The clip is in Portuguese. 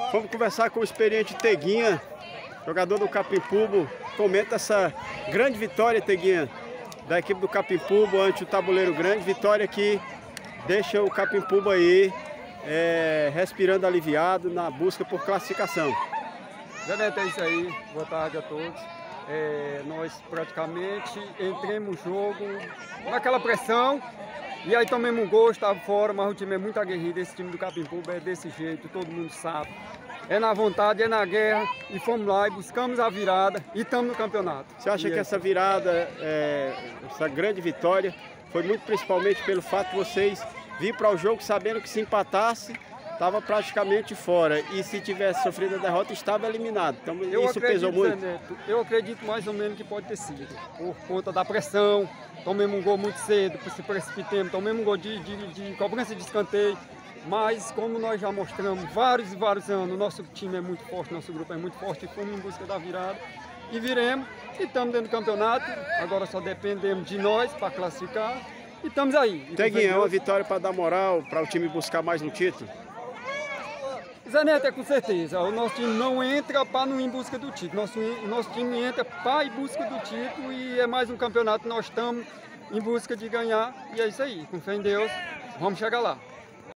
Vamos conversar com o experiente Teguinha, jogador do Capimpubo. Comenta essa grande vitória, Teguinha, da equipe do Capimpubo ante o Tabuleiro Grande. Vitória que deixa o Capimpubo aí respirando aliviado na busca por classificação. Exatamente, é isso aí. Boa tarde a todos. Nós praticamente entramos no jogo naquela pressão e aí tomamos um gol, estava fora, mas o time é muito aguerrido. Esse time do Capimpubo é desse jeito, todo mundo sabe. É na vontade, é na guerra, e fomos lá e buscamos a virada e estamos no campeonato. Você acha que essa virada, essa grande vitória, foi muito principalmente pelo fato de vocês vir para o jogo sabendo que se empatasse, estava praticamente fora, e se tivesse sofrido a derrota, estava eliminado. Então isso pesou muito? Neto, eu acredito mais ou menos que pode ter sido, por conta da pressão. Tomemos um gol muito cedo, se precipitemos, tomemos um gol de cobrança de escanteio. Mas como nós já mostramos vários e vários anos, nosso time é muito forte, nosso grupo é muito forte, e fomos em busca da virada e viremos, e estamos dentro do campeonato. Agora só dependemos de nós para classificar e estamos aí. Teguinha, é uma vitória para dar moral para o time buscar mais um título? Zé Neto, é com certeza. O nosso time não entra para não ir em busca do título. Nosso time entra para ir em busca do título, e é mais um campeonato que nós estamos em busca de ganhar, e é isso aí. Com fé em Deus, vamos chegar lá.